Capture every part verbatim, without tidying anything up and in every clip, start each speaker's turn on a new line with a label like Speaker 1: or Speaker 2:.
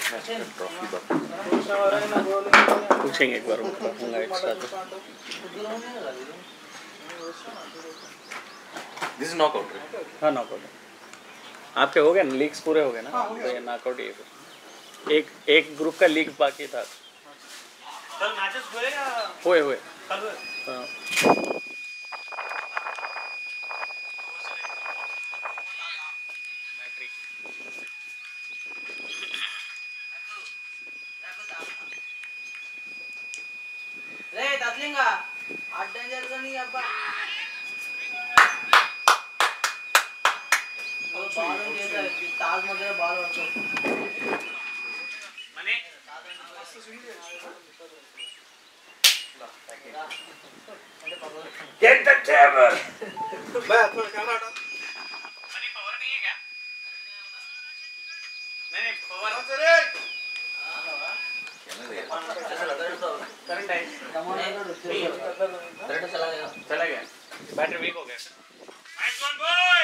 Speaker 1: पूछेंगे एक बार उनका होगा एक्स्ट्रा तो।
Speaker 2: This is knockout.
Speaker 1: हाँ नॉकआउट है। आपके हो गए ना लीग्स पूरे हो गए ना, तो ये नॉकआउट ही है। एक एक ग्रुप का लीग बाकी था।
Speaker 3: कल मैचेस हुए या
Speaker 1: हुए हुए
Speaker 3: कल हुए?
Speaker 1: हाँ।
Speaker 4: रे तसलिंगा अड्डं जरगनी अब्बा वो बाल देता है ताज मध्य बाल पड़तो
Speaker 3: मने
Speaker 2: गेट द टेबल।
Speaker 3: मैं थोड़ा कैमरा हटा। मने पावर नहीं है क्या? नहीं नहीं पावर से रे करंट है
Speaker 4: करंट चला गया
Speaker 3: चला गया बैटरी वीक हो गया। Nice one boy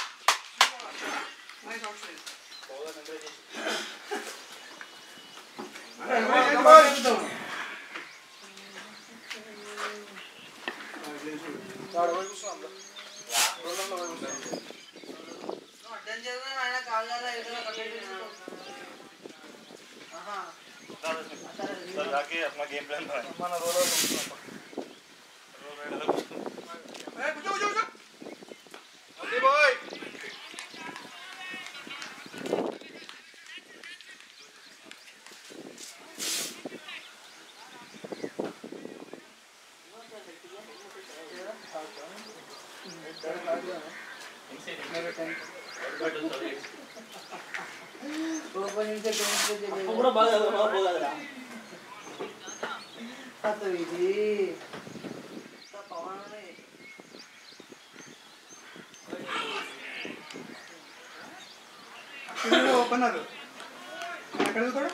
Speaker 3: nice out swing बहुत अंदर चार बजे कुछ
Speaker 4: डेंजर में मैंने काल वाला इधर कटेल हां
Speaker 3: सर जाके अपना गेम प्लान बनाए अपना रोलर रोलर ए बुझो बुझो बुझो ओके बॉय
Speaker 4: ओपनिंग से टेंस पे जगह पूरा बाल बाल बोला तो ఇది పవన్
Speaker 3: అక్కడ ఓపెనర్ ఎక్కడ వెళ్తాడు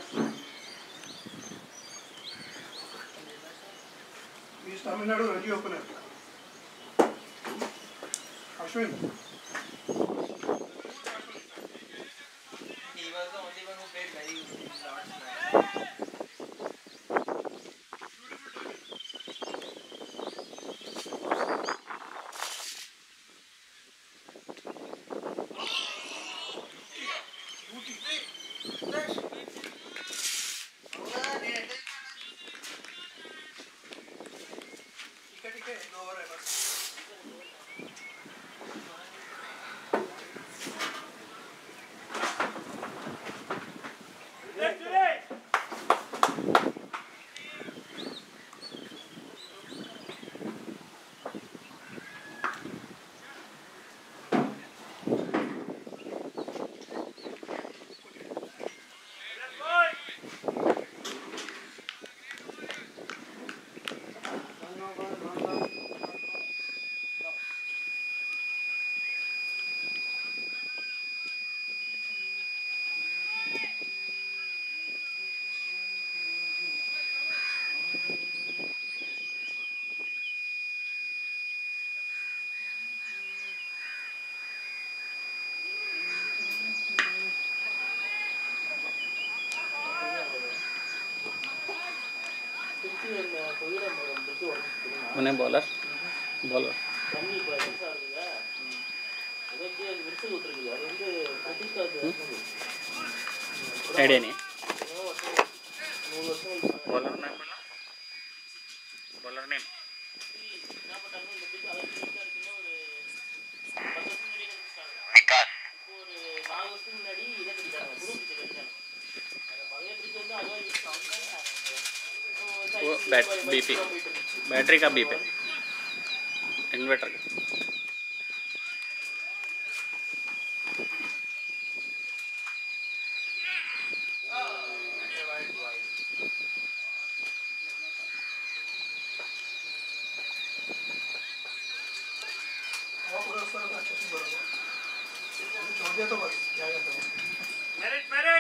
Speaker 3: ఈ Tamil Nadu ready opener Ashwin
Speaker 4: he was the only one who played very shots
Speaker 1: उन्हें बॉलर बॉलर ఐడియా नहीं बॉलर नेम बोला बॉलर नेम विकास वो बैट बीपी बैटरी का बीप है इन्वर्टर का
Speaker 3: मेरिट मेरिट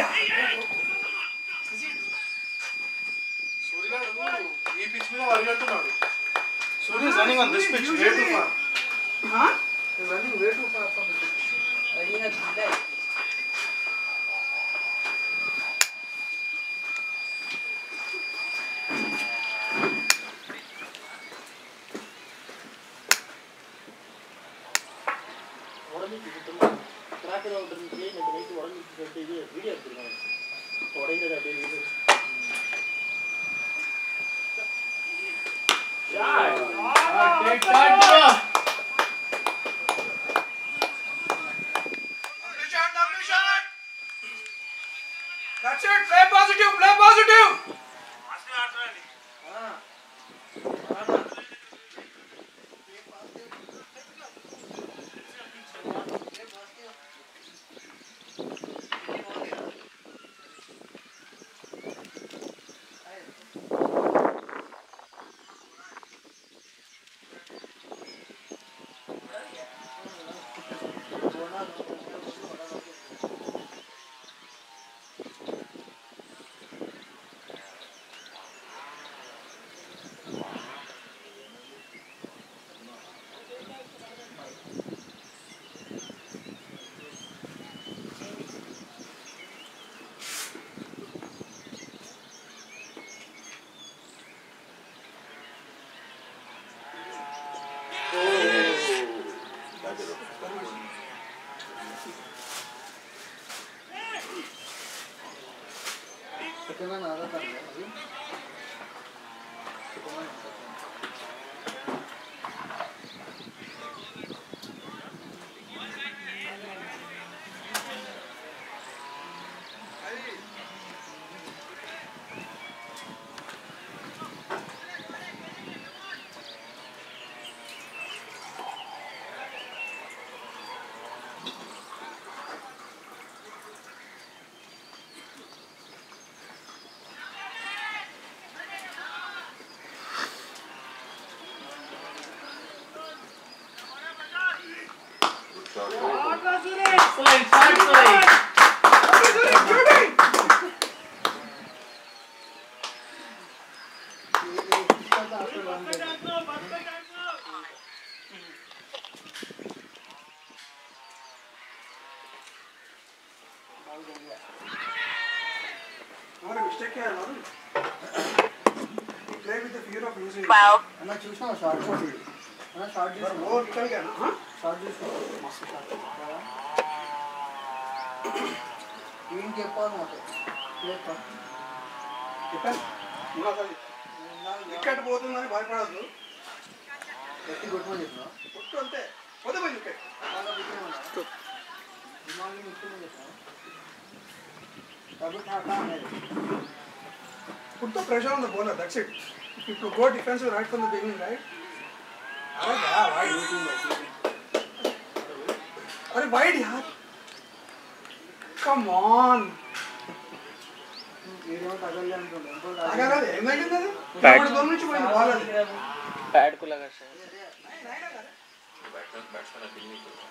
Speaker 3: సూర్యగాడు ఈ పిచ్ మీద పరిగెడుతున్నాడు. సూర్య is running on this pitch way too far. Huh? He's running way too far from the pitch.
Speaker 4: He has delay.
Speaker 3: That's it. Play positive. Play positive.
Speaker 4: twelve. అన్న చూసినావా short shot ఇది అన్న short చూసినా
Speaker 3: वो निकल गया ना. हाँ?
Speaker 4: షార్ట్ చూసినా మస్తు షాట్ కదా ఏం చెప్పాలి నాకు చెప్పా
Speaker 3: వికెట్ వికెట్ పోతుందని భయపడద్దు.
Speaker 4: గట్టి కొట్టుమని చెప్పినా
Speaker 3: కొట్టు అంతే. పోతే పోయి వికెట్.
Speaker 4: బాగా బిగిన దిమాగ్ని ముట్టుమని చెప్పినా కాబట్టి ఠాకా అనేది
Speaker 3: Put the pressure on the bowler. That's it. If you go defensive right from the beginning, right? अरे यार, wide. अरे wide यार. Come on.
Speaker 4: ఏదో తగలే అనుకుంటా
Speaker 3: आगे आगे ఏమైంది అది?
Speaker 1: Bad.
Speaker 3: ఇప్పుడు దూరం నుంచి పోయింది బాల్ అది.
Speaker 1: पैड को लगा शायद
Speaker 2: बैट्समैन बैट्समैन अपील नहीं कर रहा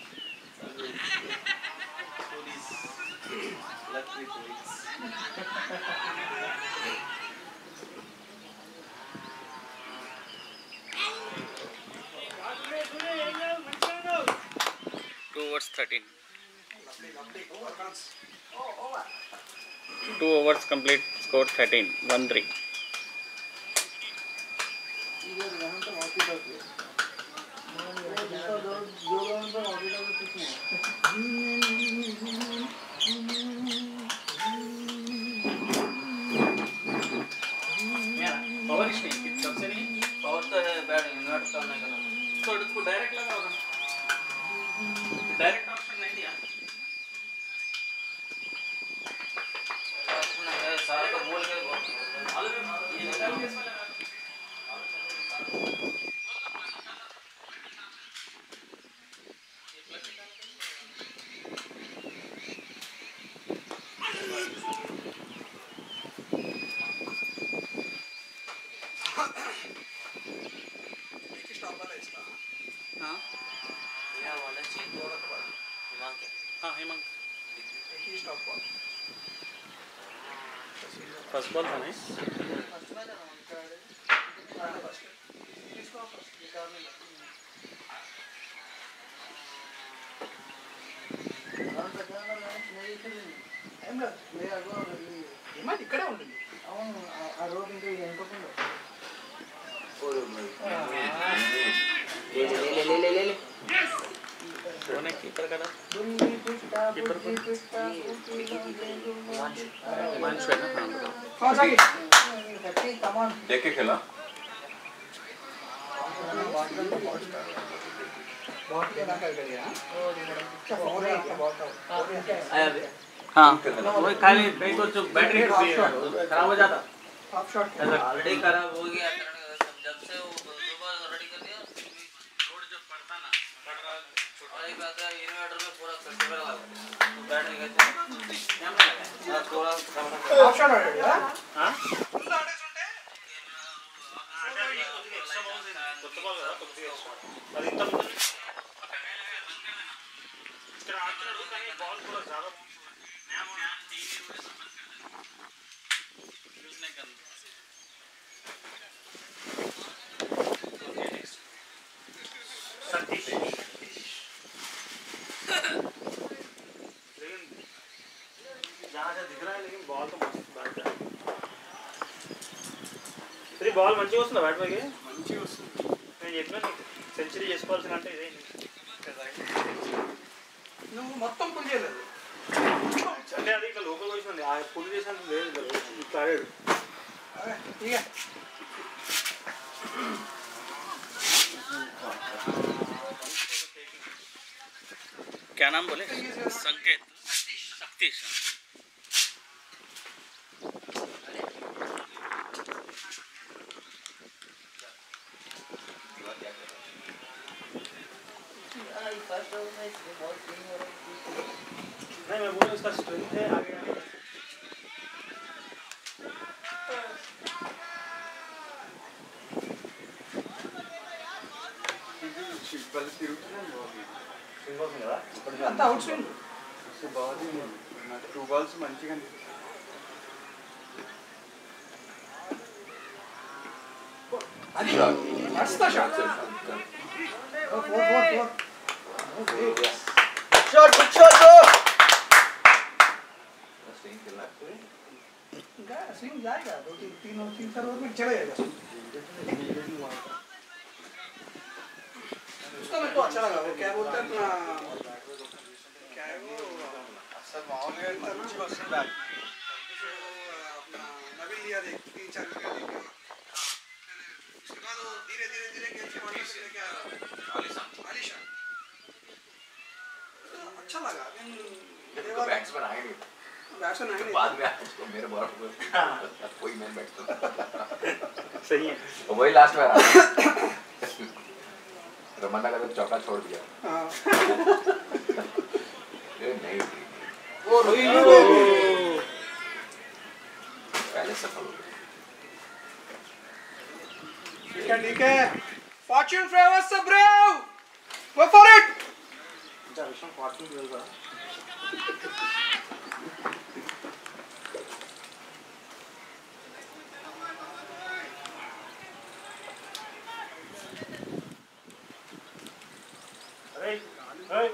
Speaker 5: Lucky points.
Speaker 1: two overs thirteen.
Speaker 3: Lovely, lovely. Over runs.
Speaker 1: Two overs complete. Score thirteen. One three.
Speaker 4: ఇది రహంతో ఆఫీస్ అవుతుంది నేను దో దो రౌండ్తో ఆఫీస్ అవుతుంది
Speaker 1: पावर नहीं कब से नहीं
Speaker 5: Power तो है बैटिंग नॉट करने का ना.
Speaker 1: तो इसको डायरेक्ट लगा होगा डायरेक्ट ऑप्शन नहीं दिया
Speaker 5: बैट्समैन है सारा तो बोल के
Speaker 1: ये निकाल के इसमें लगा
Speaker 3: एक स्टॉप वाला इसका.
Speaker 1: हाँ
Speaker 5: यहाँ वाला चीज तो दिमाग है.
Speaker 1: हाँ हेमंत
Speaker 3: एक ही स्टॉप बॉल.
Speaker 1: फर्स्ट बॉल था नहीं
Speaker 4: ఫస్ట్ మ్యాచ్ అన్న ఇక్కడ ఆడే ఫస్ట్ తీసుకో ఫస్ట్ ఈ కార్నర్ అవును ప్రజాన నేను ఏం లేదు నేను అగో
Speaker 3: ఏమైంది ఇక్కడే ఉండండి.
Speaker 4: అవును ఆ రోడ్ ఇంకా ఎంతకుండా
Speaker 1: उन्होंने कीपर का नाम
Speaker 4: बुल्ली पिट्टा
Speaker 1: कीपर
Speaker 4: बुल्ली पिट्टा
Speaker 1: हिमांशु है ना हाँ बताओ
Speaker 4: हां सही सच्ची कमान
Speaker 2: देख के खेला
Speaker 3: बहुत के ना कर दिया
Speaker 1: हाँ वो खाली कहीं तो जो बैटरी खराब हो जाता
Speaker 4: हाफ शॉट
Speaker 5: ऑलरेडी खराब हो गया जब से वो दोबारा रेडी कर दिया
Speaker 1: रोड जब पड़ता ना पड़ रहा
Speaker 5: और एक बात है इन्वर्टर में पूरा फेस्टिवल लगा तो बैटरी कैसे क्या लगा थोड़ा
Speaker 4: हाफ शॉट आड़े
Speaker 1: हाँ
Speaker 3: ఫుల్ ఆడేసి ఉంటే
Speaker 1: కొత్త బాల్ కదా కొద్దిగా అది ఇంత ముందు ఇక్కడ ఆడుతున్నాడు కానీ బాల్ కూడా చాలా యూజ్నే కన్ सतीश लेकिन जहाँ से दिख रहा है लेकिन बॉल तो मस्त बैट है ఇది బాల్ మంచిగా వస్తుందా బ్యాట్ పైకి మంచిగా వస్తుంది నేను చెప్పినా నీకు సెంచరీ చేసుకోవాల్సిన అంటే ఇదే
Speaker 3: నువ్వు మొత్తం పుల్ చేయలేదు.
Speaker 1: అంటే అది ఇట్లా లోపలికి వచ్చింది ఆ పుల్ చేసినందుకు లేదు ఇట్లా ఆడాడు
Speaker 3: ఇక
Speaker 1: क्या नाम बोले संकेत सतीश नहीं मैं बोलूँ इसका स्ट्रेंथ है आगे आगे
Speaker 3: అంతా అవుట్ స్వింగ్.
Speaker 4: టూ బాల్స్ మంచిగా
Speaker 3: అది మస్త్ shot.
Speaker 4: Four four four
Speaker 3: shot good shot bro. ఇంకా स्विंग जाएगा दो तीन तीन और तीन चार ओवर में चला जाएगा. उसका मेरे को अच्छा लगा. वो क्या बोलते हैं अपना क्या है वो
Speaker 4: అసలు మామూలుగా మంచిగా వస్తుంది బ్యాట్
Speaker 3: अपना नवीन लिया देख तीन चार विकेट देख. उसके बाद वो धीरे धीरे धीरे खेल के वापस लेके आया आलिशान आलिशान. अच्छा लगा.
Speaker 2: तो बैट्समैन आए नहीं
Speaker 3: बैट्समैन आए
Speaker 2: बाद में आया मेरे बॉल को कोई मैन बैट्समैन
Speaker 1: सही है
Speaker 2: वही लास्ट में रहा रमन्ना का तो चौका छोड़ दिया
Speaker 3: हाँ
Speaker 2: ये नहीं
Speaker 3: वो रोहित
Speaker 2: पहले सफल हो गया
Speaker 3: ठीक है ठीक है. Fortune favors the brave. Go for it.
Speaker 4: ఇంకా విషయం ఫార్చ్యూన్ తెలుసా
Speaker 1: अरे अरे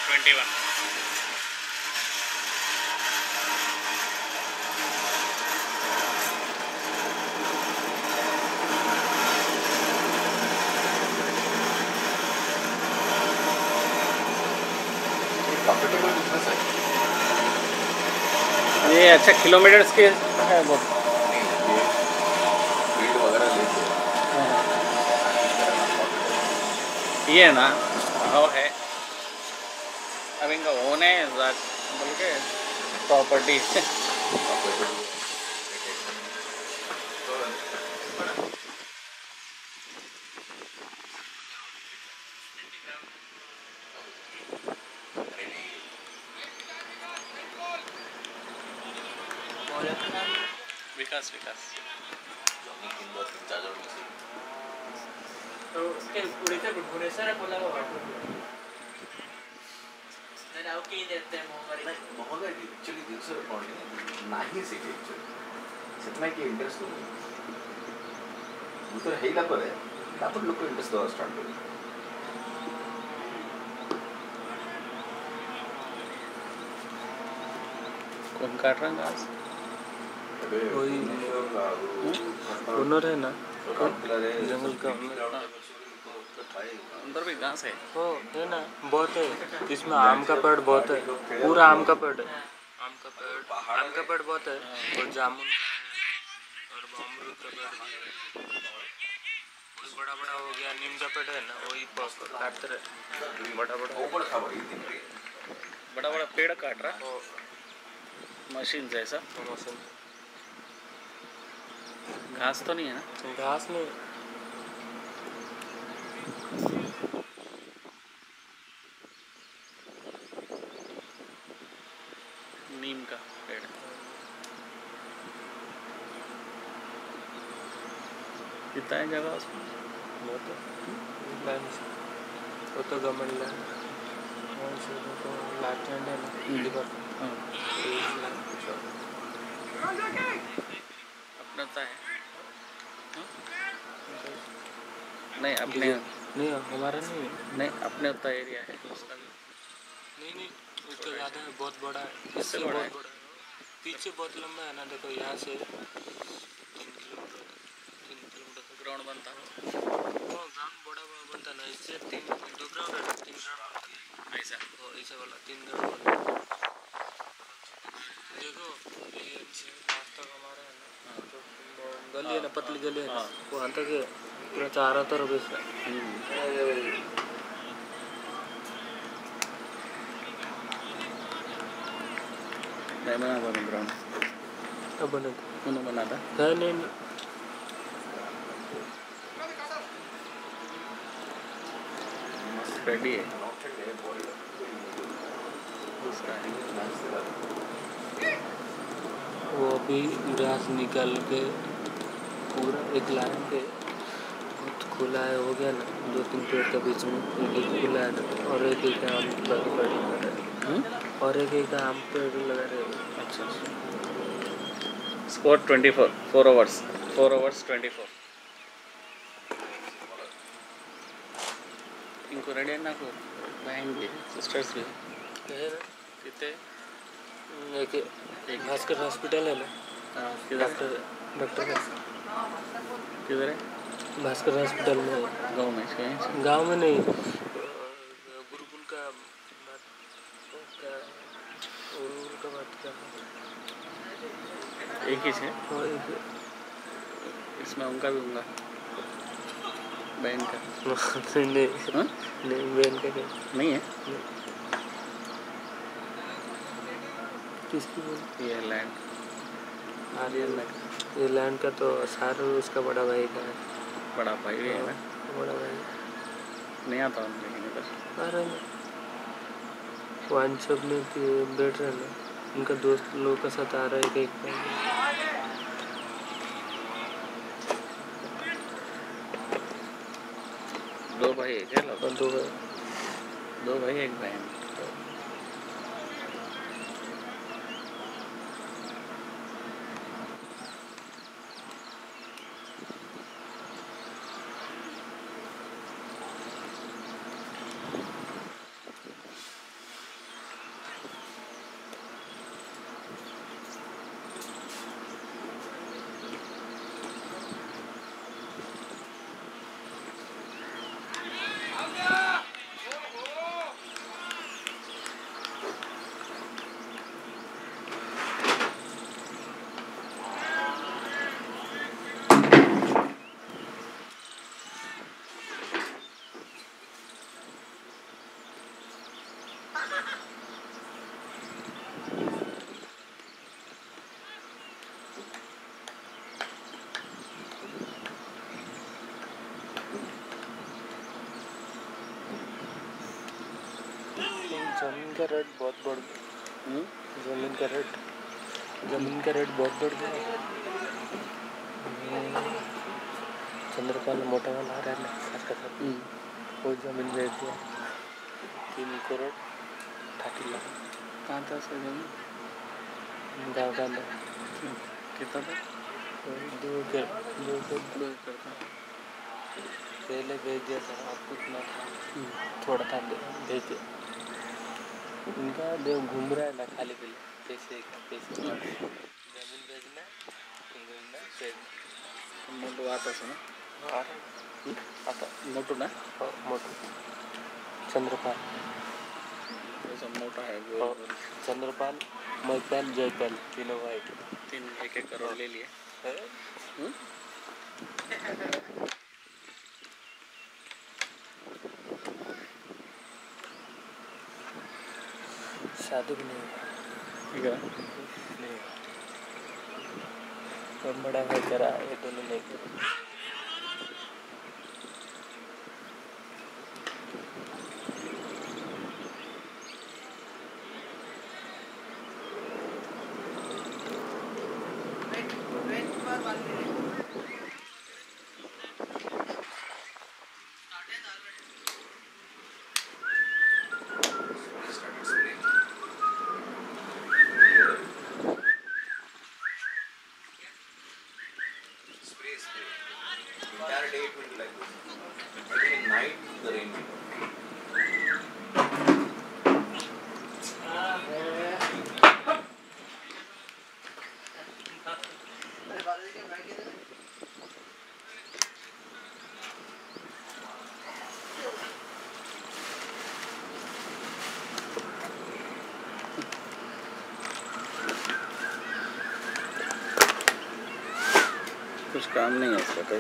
Speaker 1: ट्वेंटी वन।
Speaker 2: प्रॉफिटेबल बिजनेस है।
Speaker 1: ये अच्छा किलोमीटर्स के है बहुत।
Speaker 2: नहीं, ये फील्ड वगैरह लेके
Speaker 1: ये ना वो है अब इनका ओन है बोल के प्रॉपर्टी। विकास विकास
Speaker 5: तो उसके उड़ीसा भुवनेश्वर है बोला हुआ नहीं ना वो कहीं देते हैं मोहरी
Speaker 2: ಮೊಹಗ ಆಕ್ಚುಲಿ ದಿವಸ ರೆಕಾರ್ಡಿಂಗ್ नाही ಸಿಕ್ಕೆ ಆಕ್ಚುಲಿ ସେଥିପାଇଁ କି ଇଣ୍ଟରେଷ୍ଟ ଦଉନି ଭିତରେ ହେଇଲା ପରେ ତାପରେ ଲୋକ ଇଣ୍ଟରେଷ୍ଟ ଦେବା ଷ୍ଟାର୍ଟ କରିବେ।
Speaker 1: कौन काट रहा है घास?
Speaker 4: वही ओनर है ना जंगल का
Speaker 1: अंदर भी घास है।
Speaker 4: हो है ना बहुत है। इसमें आम का पेड़ बहुत है, पूरा आम का पेड़ है। आम का पेड़ आम का पेड़ बहुत है और जामुन का है और अमरूद का पेड़ भी है। वही बड़ा बड़ा हो गया नीम का पेड़ है ना वही काटते रहे बड़ा बड़ा
Speaker 1: बड़ा बड़ा पेड़ काट रहा मशीन जैसा।
Speaker 4: मौसम
Speaker 1: घास तो नहीं है ना?
Speaker 4: घास नहीं
Speaker 1: नीम का पेड़। कितना है जगह उसमें?
Speaker 4: बहुत है लाइन से वो तो गवर्नमेंट लाइन लाइन से तो लास्ट एंड है ना लिवर
Speaker 1: अपना है हाँ? नहीं अपने
Speaker 4: नहीं हमारा नहीं
Speaker 1: नहीं अपने उतना एरिया है उसका भी।
Speaker 4: नहीं नहीं उसका ज़्यादा है बहुत बड़ा है
Speaker 1: इससे
Speaker 4: इससे
Speaker 1: बड़ा
Speaker 4: बहुत
Speaker 1: है।
Speaker 4: बड़ा है पीछे बहुत लंबा है ना देखो यहाँ से तीन किलोमीटर तीन किलोमीटर तक
Speaker 1: ग्राउंड बनता है
Speaker 4: हाँ ग्राउंड बड़ा बड़ा बनता ना इससे तीन दो ग्राउंड है तीन ग्राउंड
Speaker 1: ऐसा।
Speaker 4: वो ऐसा वाला तीन ग्राउंड देखो ये रास्ता हमारा है ना जो गली है ना पतली गली है ना
Speaker 1: हाँ।
Speaker 4: वहाँ तक है पूरा चारों तरफ ऐसा
Speaker 1: मैं बना था ग्राउंड
Speaker 4: अब बने
Speaker 1: उन्होंने बना था
Speaker 4: है नहीं नहीं
Speaker 1: रेडी है दूसरा है
Speaker 4: वो अभी घास निकाल के पूरा एक लाइन पे बहुत खुला है हो गया ना दो तीन पेड़ के बीच में एक एक खुला है ना और एक एक आम पेड़ पेड़ लगा रहे और एक एक आम पेड़ लगा रहे
Speaker 1: अच्छा score twenty four four hours four hours twenty four इनको रेडी ना को बहन भी सिस्टर्स भी
Speaker 4: है ना
Speaker 1: कितने
Speaker 4: एक एक भास्कर हॉस्पिटल है ना
Speaker 1: हाँ, किधर
Speaker 4: डॉक्टर डॉक्टर
Speaker 1: किधर है
Speaker 4: भास्कर हॉस्पिटल में
Speaker 1: गाँव में कहीं से?
Speaker 4: गांव में नहीं गुरुकुल का बात क्या गुरुकुल का बात क्या
Speaker 1: एक ही है
Speaker 4: हाँ एक
Speaker 1: इसमें उनका भी होगा बहन का
Speaker 4: नहीं नहीं
Speaker 1: हाँ?
Speaker 4: नहीं बहन का नहीं
Speaker 1: नहीं है
Speaker 4: किसकी बोल
Speaker 1: ये लैंड
Speaker 4: आर्यन ये लैंड का तो सारा उसका बड़ा भाई का है
Speaker 1: बड़ा भाई भी है ना
Speaker 4: बड़ा भाई
Speaker 1: नहीं आता हूँ लेकिन इधर
Speaker 4: अरे वाइन शॉप में बैठ रहे ना उनका दोस्त लोग का साथ आ रहा है एक भाई
Speaker 1: दो भाई है क्या लोग
Speaker 4: और दो भाई
Speaker 1: दो भाई एक बहन
Speaker 4: जमीन का रेट बहुत बढ़ गया।
Speaker 1: हम्म?
Speaker 4: जमीन का रेट जमीन का रेट बहुत बढ़ गया। चंद्रपाल मोटा वाला आ रहा है ना सरकार का,
Speaker 1: हम्म।
Speaker 4: वो जमीन बेच दिया तीन करोड़ ठाठी लाख।
Speaker 1: कहाँ था सर जमीन?
Speaker 4: गाँव का अंदर
Speaker 1: कितना था?
Speaker 4: दो एकड़ दो एकड़
Speaker 1: दो एकड़ था।
Speaker 4: पहले भेज दिया था, अब कितना था
Speaker 1: हम्म।
Speaker 4: थोड़ा था भेज दिया। इनका देव घूम रहा है ना खाली पहले पैसे का पैसे जमीन बेचना घूमना बेचना।
Speaker 1: मोटू आता से ना?
Speaker 4: आ रहा आता
Speaker 1: मोटू ना?
Speaker 4: हाँ, मोटू चंद्रपाल
Speaker 1: ऐसा मोटा है गोल
Speaker 4: हाँ,
Speaker 1: गोल।
Speaker 4: चंद्रपाल महिपाल जयपाल तीनों भाई के
Speaker 1: तीन एक एक करोड़ ले लिए।
Speaker 4: है।
Speaker 1: हम्म?
Speaker 4: शादी भी नहीं हुआ।
Speaker 1: ठीक है।
Speaker 4: नहीं हुआ। बड़ा भाई करा ये दोनों नहीं करा।
Speaker 2: started spraying. Spray, spray. Entire day it will be like this. I think in night the rain will come.
Speaker 1: कुछ काम नहीं है इसका कहीं।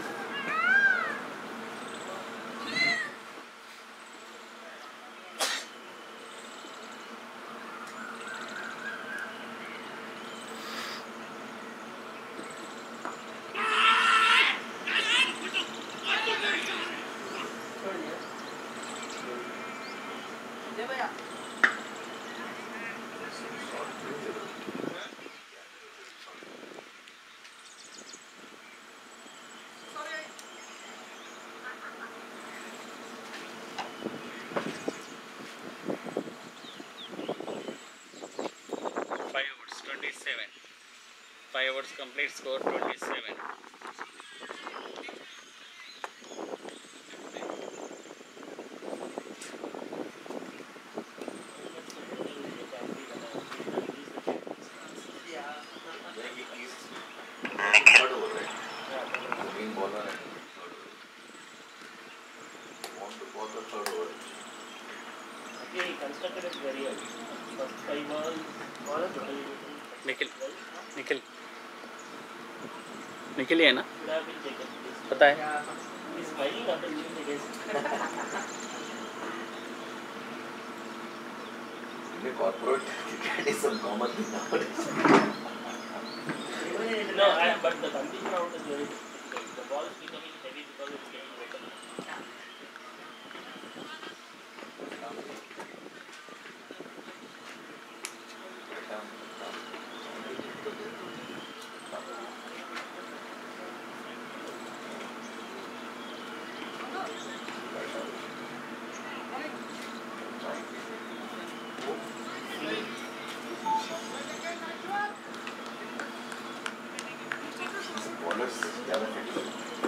Speaker 1: Five hours, twenty-seven. Five hours complete score twenty-seven.
Speaker 2: Yeah, he is third over, right? The main bowler and third over. Want to bowl the third over.
Speaker 4: Okay, he constructed it very well. First five balls, all totally
Speaker 1: Nikhil Nikhil Nikhil ही है ना?
Speaker 4: should have been taken.
Speaker 1: पता है?
Speaker 4: He's smiling after winning the race.
Speaker 2: The corporate cricket is some common thing nowadays.
Speaker 4: No, I, but the condition out is very difficult. The ball is becoming heavy because it's getting wetter.
Speaker 2: Bowlers ज़्यादा effective.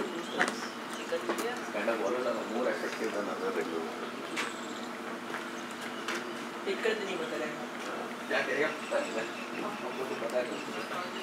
Speaker 2: This kind of bowlers are more effective than other regular bowlers.
Speaker 5: दिक्कत नहीं बता रहे हैं
Speaker 2: क्या करेगा पता नहीं है हमको तो पता है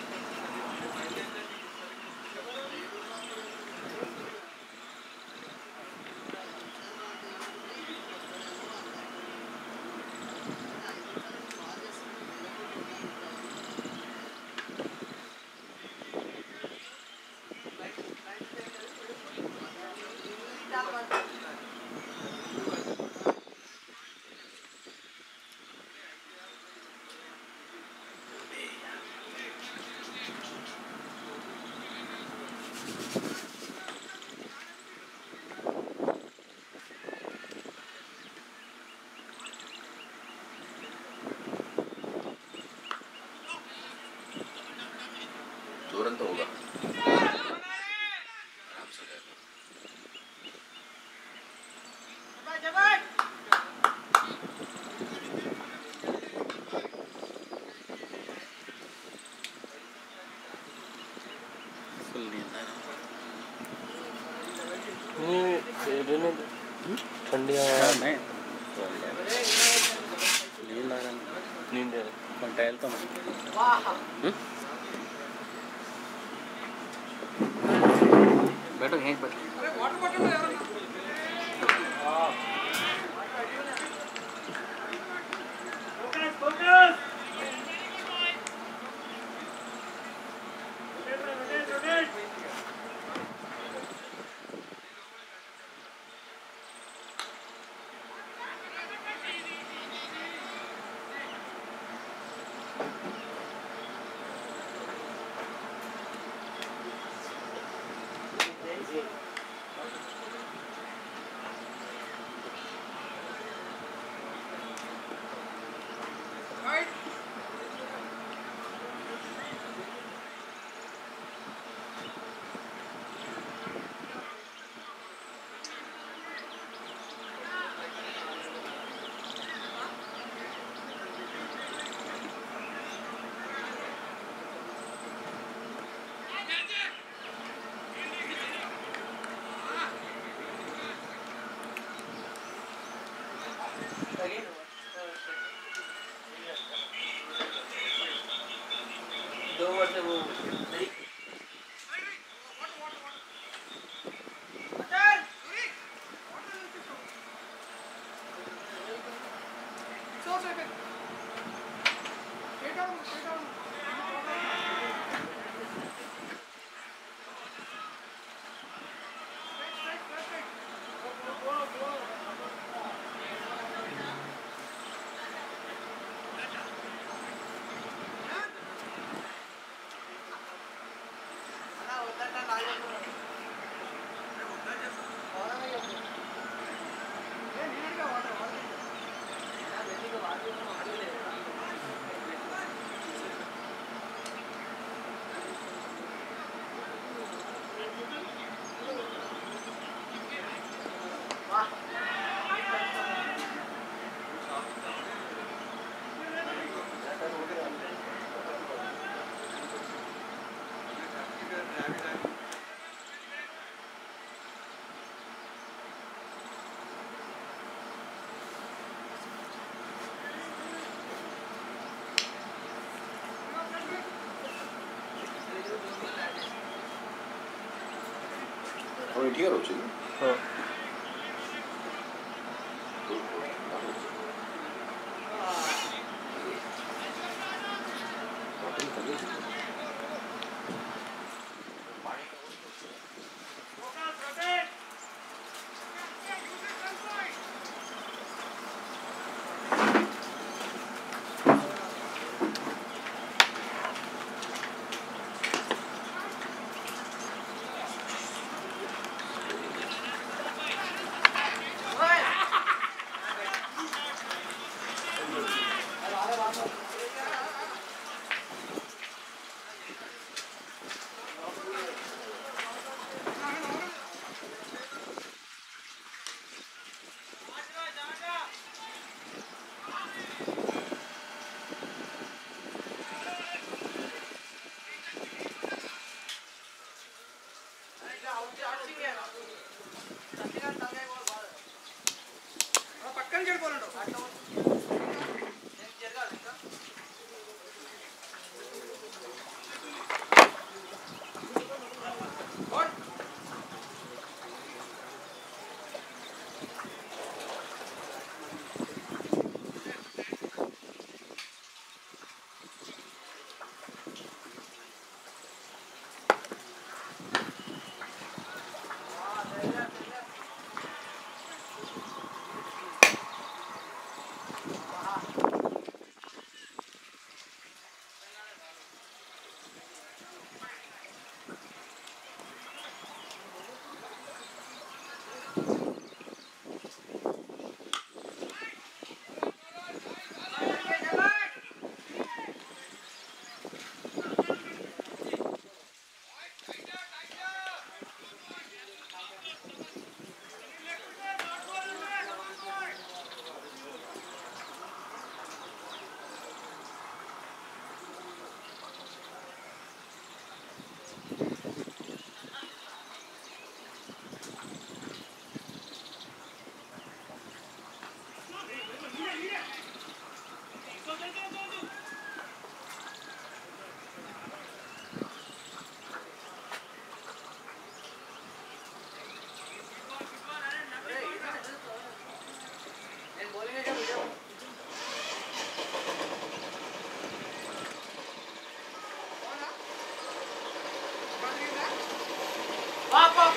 Speaker 4: नींद है
Speaker 1: కొంచెం టైల్తో
Speaker 5: बैठो यहीं पर
Speaker 3: अरे वाटर बॉटल में यार
Speaker 5: दो वर्ष वो नहीं
Speaker 2: ଆପଣ ଏଠିକା ରହୁଛନ୍ତି?
Speaker 4: हाँ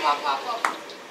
Speaker 5: हाफ हाफ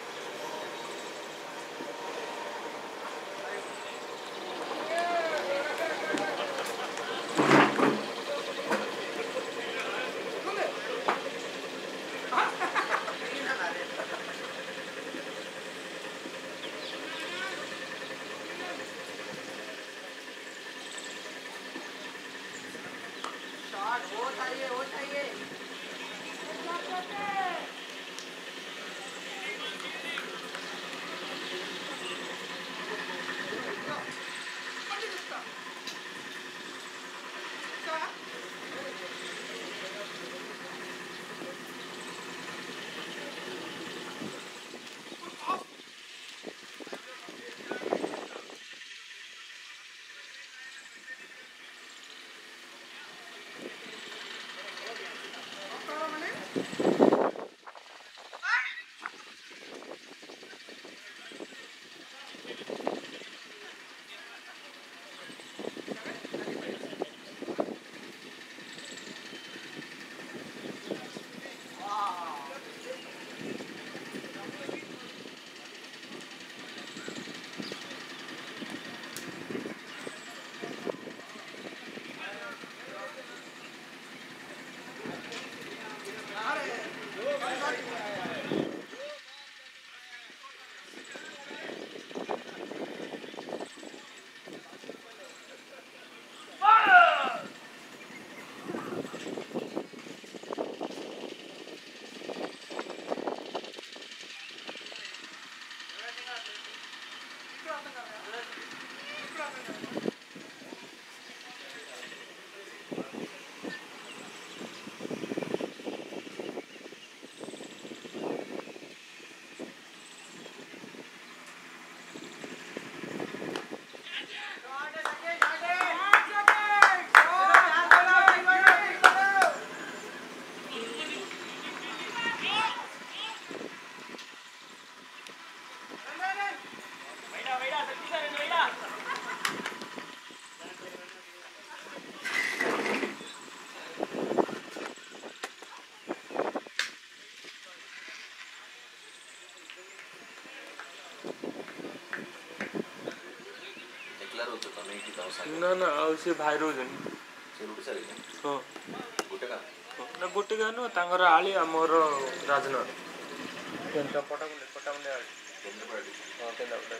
Speaker 2: Declare होतो तुम्ही की जाऊ सांगा
Speaker 4: ना ना ଆଉ ସେ ଭାଇ ରହୁଛନ୍ତି
Speaker 2: ସେରୁଟି ସାରିଲେ
Speaker 4: ହଁ
Speaker 2: ଗୋଟେ କାମ
Speaker 4: ନା ଗୋଟେ ଗାଁ ନୁହଁ ତାଙ୍କର ଆଳି ଆମର ରାଜନଗର କେନ୍ଦ୍ରା ପଟାମୁଣ୍ଡି ପଟାମୁଣ୍ଡି ଆଳି
Speaker 2: କେନ୍ଦ୍ରାପଡ଼ା
Speaker 4: ହଁ କେନ୍ଦ୍ରାପଡ଼ା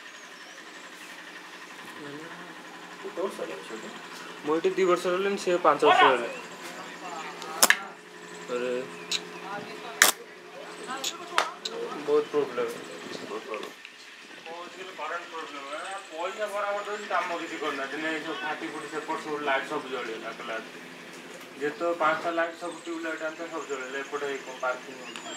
Speaker 2: ଗୋଟେ ବର୍ଷ ହେଲା ଛୋଟ
Speaker 4: ମୁଁ ଏଠି ଦୁଇ ବର୍ଷ ରହିଲିଣି ସେ ପାଞ୍ଚ ବର୍ଷ ରହିଲେ अरे बहुत प्रोब्लेम
Speaker 2: ବହୁତ ଭଲ
Speaker 4: करेंट प्रोब्लेम पैसा बराबर देଉଛି କାମ କିଛି କରୁନାହାନ୍ତି ନାଇଁ ସବୁ ଫାଟି ଫୁଟି ସେପଟ ସବୁ ଲାଇଟ୍ ସବୁ ଜଳିଗଲା କହିଲା ଯେତେ ପାଞ୍ଚଟା ଲାଇଟ୍ ସବୁ ଟ୍ୟୁବ୍ ଲାଇଟ୍ ଆଣିଥିଲେ ସବୁ ଜଳିଗଲା ଏପଟେ ପାର୍କିଂ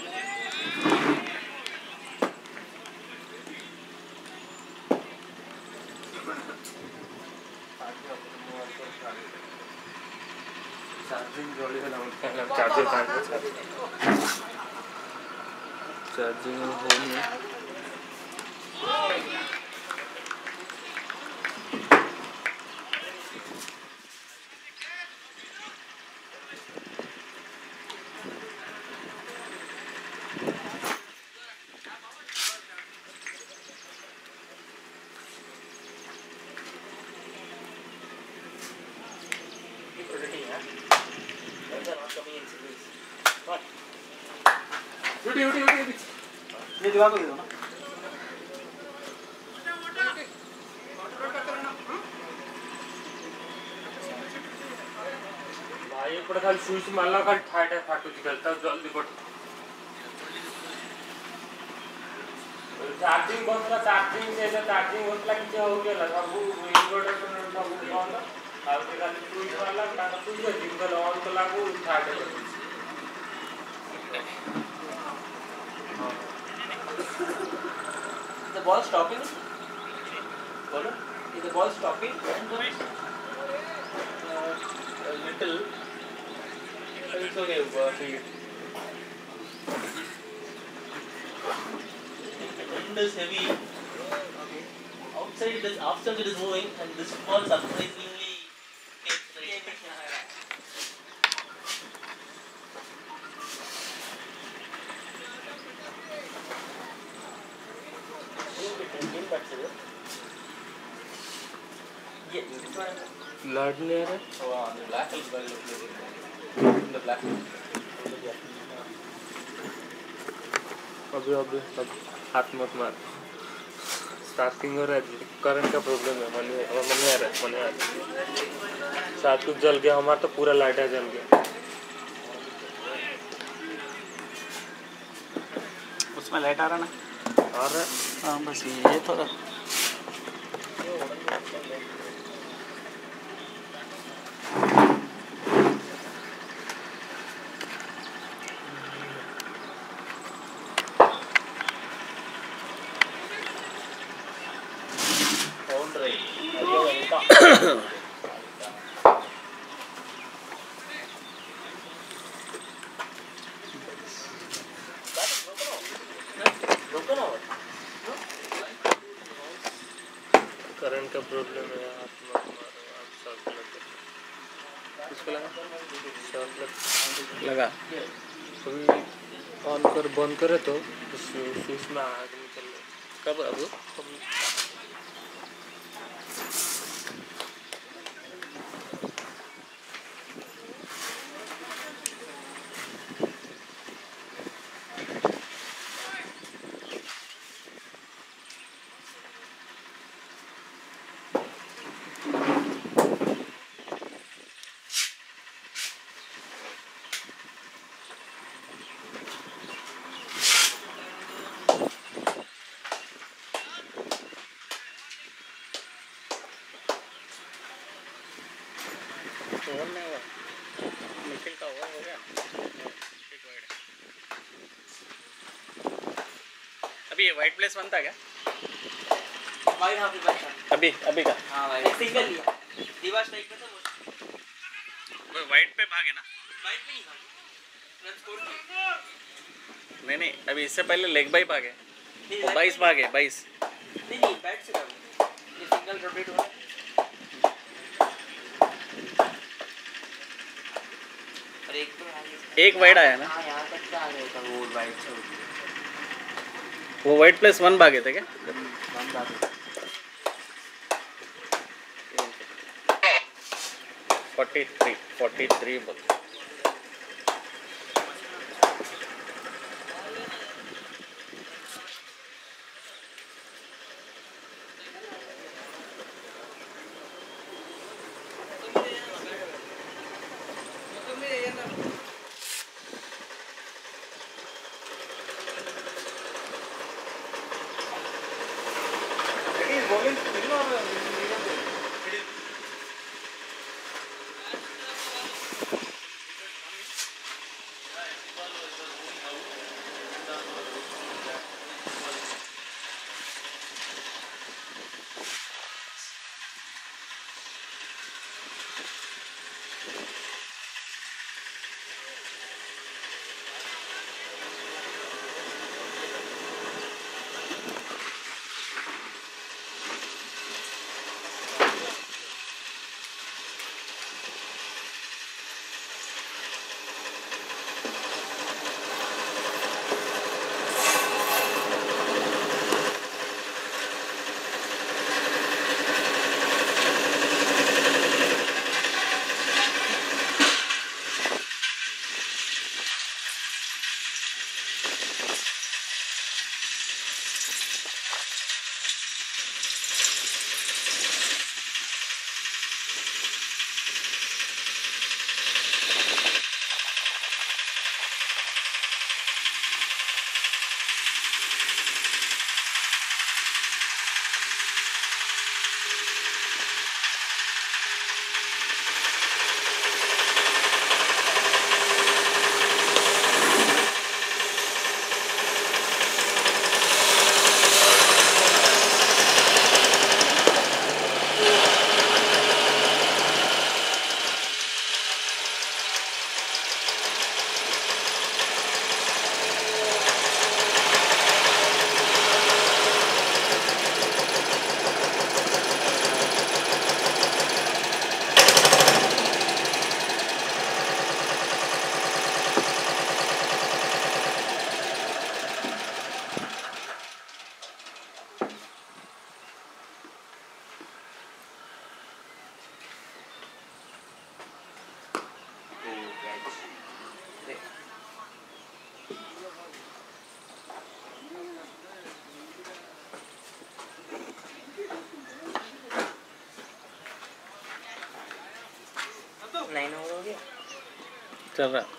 Speaker 4: चार्जिंग जलिगला चार्जर चार्जिंग होनी
Speaker 5: उठी उठी उठी उठी ये दीवार को दे दो ना
Speaker 4: भाई एपटे खाली स्विच मारला खाली ठाए ठाए फाटुची खाली तब जल्दी पट चार्जिंग बसला चार्जिंग से चार्जिंग बसला कि हो गेला सब इन्वर्टर सब बंद आ खाली स्विच मारला ताका स्विच जिंगल ऑन कला को ठाए ठाए
Speaker 5: The ball stopping. Bolo. Is the ball stopping?
Speaker 1: uh, a little but it's okay uh,
Speaker 6: Wind is heavy. Okay. Outside it is outside it is moving and this ball surprisingly takes right.
Speaker 4: Light नहीं आ रहा है?
Speaker 5: Oh, on the black is very low. The black.
Speaker 4: अभी अभी अब हाथ मत मार। स्टार्टिंग हो रहा है, करंट का प्रॉब्लम है। मन मन नहीं आ रहा है, मन नहीं आ रहा है। साथ कुछ जल गया, हमारा तो पूरा लाइट है जल गया।
Speaker 1: उसमें लाइट आ रहा ना?
Speaker 4: आ रहा है।
Speaker 1: हाँ बस ये थोड़ा
Speaker 4: करंट का प्रॉब्लम है, हाथ मत मारो। आप शॉर्ट लग
Speaker 1: इसको लगा
Speaker 4: शॉर्ट लग
Speaker 1: लगा
Speaker 4: अभी ऑन कर बंद करे तो स्विच में आग निकल रही।
Speaker 1: कब अब फोन नहीं हुआ निखिल का हुआ हो गया एक वाइड अभी ये वाइट प्लेस बनता क्या
Speaker 5: वाइट हाफ ही बनता।
Speaker 1: अभी अभी का
Speaker 5: हाँ भाई एक सिंगल लिया दीवार स्ट्राइक में था वो
Speaker 1: वो वाइट पे भागे ना
Speaker 5: वाइट पे नहीं था रन स्कोर की
Speaker 1: नहीं नहीं अभी इससे पहले लेग बाई भागे
Speaker 5: नहीं
Speaker 1: वो बाईस भागे बाईस
Speaker 5: नहीं नहीं बैट से था वो। ये सिंगल रोटेट हुआ और एक तो यहाँ
Speaker 1: एक वाइड आया ना
Speaker 5: हाँ यहाँ तक क्या आ गया था वो वाइट से
Speaker 1: वो वाइट प्लेस वन भागे थे क्या
Speaker 5: बंद आ गया
Speaker 1: फोर्टी थ्री फोर्टी थ्री बोल
Speaker 5: नाइन ओवर हो गया
Speaker 1: चल रहा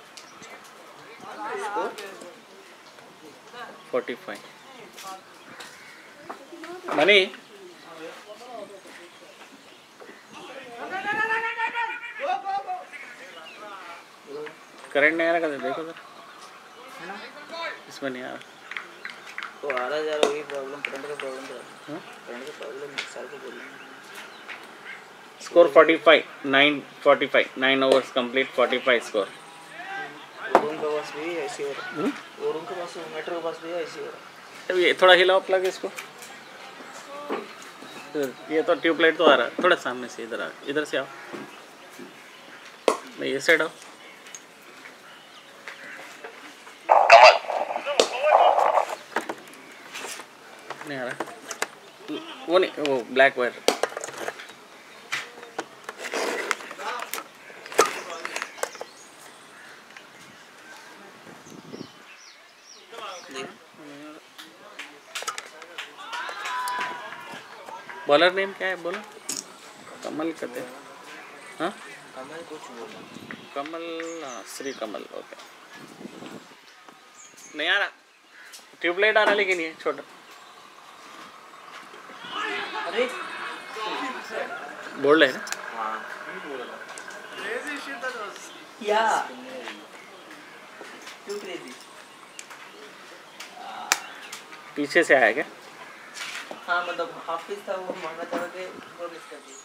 Speaker 1: फोर्टी फाइव मनी करंट नहीं आ रहा देखो सर इसमें नहीं आ रहा
Speaker 5: तो आ रहा जा रहा वही प्रॉब्लम करंट का प्रॉब्लम था
Speaker 1: हाँ?
Speaker 5: करंट का प्रॉब्लम साल को बोल
Speaker 1: score forty five nine forty five nine overs complete forty five score
Speaker 5: room के पास भी ऐसी हो रहा वो रूम के पास मेट्रो के पास भी ऐसी हो रहा
Speaker 1: अब ये थोड़ा हिलाओ प्लग इसको ये तो ट्यूबलाइट तो आ रहा है थोड़ा सामने से इधर आ इधर से आओ नहीं ये साइड आओ नहीं आ रहा वो नहीं वो ब्लैक वायर बॉलर नेम क्या है बोलो कमल कहते हैं हाँ
Speaker 5: कमल कुछ बोला
Speaker 1: कमल हाँ श्री कमल ओके नहीं आ रहा ट्यूबलाइट आ रहा लेकिन ये छोटा
Speaker 5: अरे
Speaker 1: बोल रहे हैं ना
Speaker 5: हाँ या क्यों क्रेजी
Speaker 1: पीछे से आया क्या
Speaker 5: हाँ मतलब हाफ पीस था वो मांगा चाह के वो मिस कर दी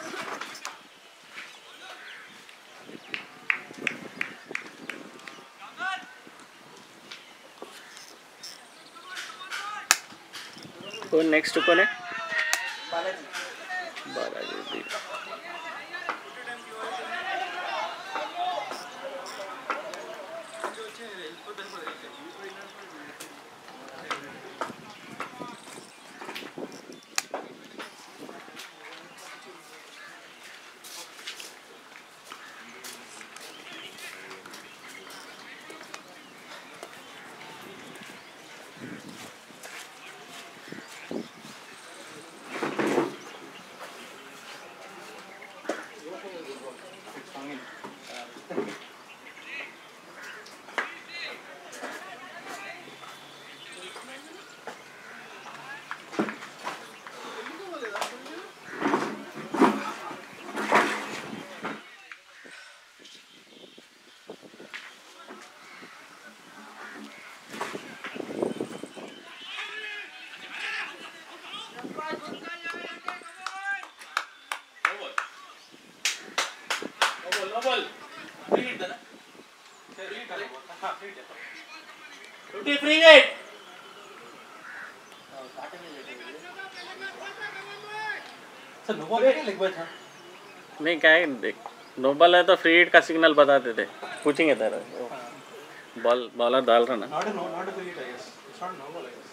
Speaker 1: तो नेक्स्ट कौन है
Speaker 5: Balaji
Speaker 1: Balaji ji
Speaker 6: Fifty free hit. Sir no ball है लेग बाय था
Speaker 1: नहीं क्या है देख नो बॉल है तो फ्री हिट का सिग्नल बताते थे पूछेंगे तेरा बॉल बॉलर डाल रहा ना
Speaker 6: not a no not a free hit I guess it's not no ball I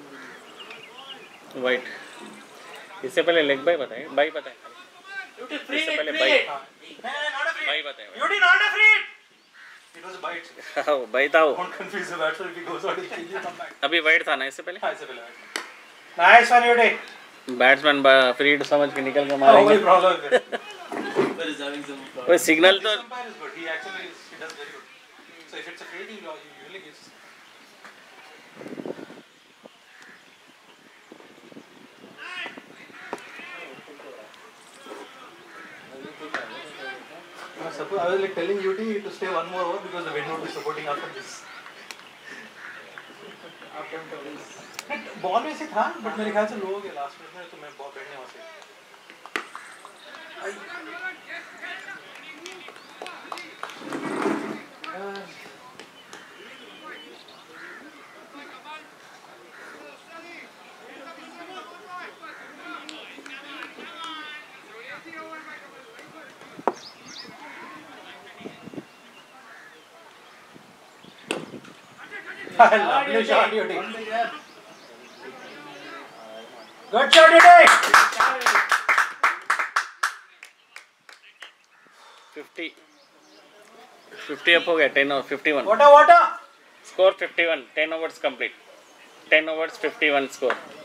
Speaker 6: guess
Speaker 1: wide इससे पहले लेग बाय बताए बाई बताए
Speaker 6: Fifty free
Speaker 1: इससे
Speaker 6: hit.
Speaker 1: पहले
Speaker 6: free
Speaker 1: bye
Speaker 6: hit. No, no, not a free
Speaker 1: bye
Speaker 6: hit.
Speaker 1: बताए
Speaker 6: Beauty, not a free hit. It was a bite.
Speaker 1: हाँ bye था वो
Speaker 6: Don't confuse the batsman if he goes out. He'll you come back.
Speaker 1: अभी wide था ना इससे पहले
Speaker 6: हाँ, इससे पहले. Nice one, Beauty.
Speaker 1: Batsman free hit समझ के निकल के
Speaker 6: Oh,
Speaker 1: मारेंगे
Speaker 6: no problem. But is having some problem.
Speaker 1: वो सिग्नल तो
Speaker 6: This umpire is good. He actually is, he does very good. So if it's a free hit, he usually gives. I suppose I was like telling U T to stay one more over because the wind would be supporting after this. Ball में से था but मेरे ख्याल से लो हो गया last minute में तो मैं बॉल बैठने वहां से Lovely shot, U T. Good shot, U T.
Speaker 1: Fifty fifty up हो गया ten over fifty one
Speaker 6: Water, water.
Speaker 1: Score fifty one ten overs complete ten overs fifty one score